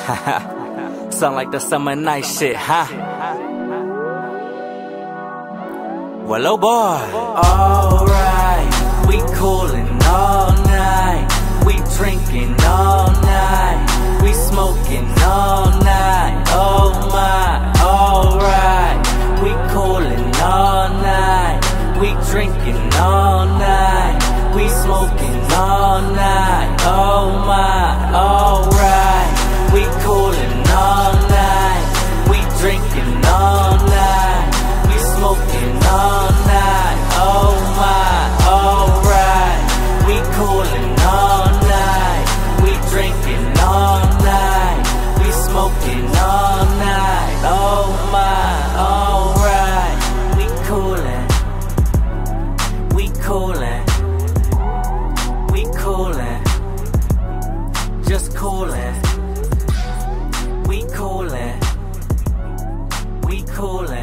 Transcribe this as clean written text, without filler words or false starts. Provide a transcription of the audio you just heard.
Sound like the summer night shit, huh? Well, oh boy. Alright, we coolin' all night. We drinking all night. We smoking all night. Oh my, alright. We coolin' all night. We drinking all night. We smoking all night. Oh my, alright. We coolin' all night. We drinking all night. We smoking all night. Oh my, alright. We coolin' all night. We drinking all night. We smoking all night. Oh my, alright. We coolin'. We coolin'. We coolin'. Just coolin'. We coolin'. We coolin'.